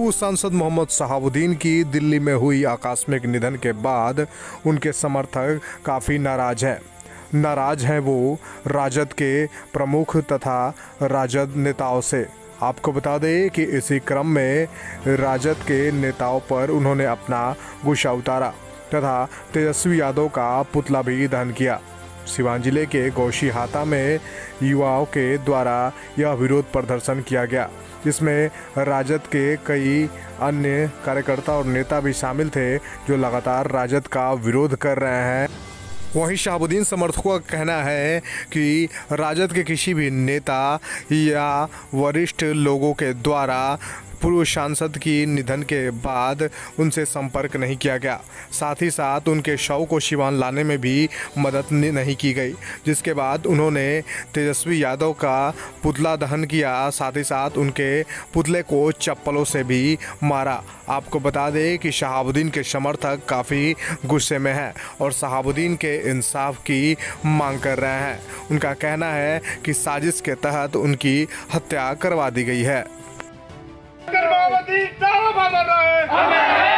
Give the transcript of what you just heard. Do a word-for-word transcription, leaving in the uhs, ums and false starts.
पूर्व सांसद मोहम्मद शहाबुद्दीन की दिल्ली में हुई आकस्मिक निधन के बाद उनके समर्थक काफ़ी नाराज हैं नाराज हैं वो राजद के प्रमुख तथा राजद नेताओं से। आपको बता दें कि इसी क्रम में राजद के नेताओं पर उन्होंने अपना गुस्सा उतारा तथा तेजस्वी यादव का पुतला भी दहन किया। सिवान जिले के गौशीहाता में युवाओं के द्वारा यह विरोध प्रदर्शन किया गया, जिसमें राजद के कई अन्य कार्यकर्ता और नेता भी शामिल थे जो लगातार राजद का विरोध कर रहे हैं। वहीं शहाबुद्दीन समर्थकों का कहना है कि राजद के किसी भी नेता या वरिष्ठ लोगों के द्वारा पूर्व सांसद की निधन के बाद उनसे संपर्क नहीं किया गया, साथ ही साथ उनके शव को सिवान लाने में भी मदद नहीं की गई, जिसके बाद उन्होंने तेजस्वी यादव का पुतला दहन किया, साथ ही साथ उनके पुतले को चप्पलों से भी मारा। आपको बता दें कि शहाबुद्दीन के समर्थक काफ़ी गुस्से में हैं और शहाबुद्दीन के इंसाफ की मांग कर रहे हैं। उनका कहना है कि साजिश के तहत उनकी हत्या करवा दी गई है। माओवादी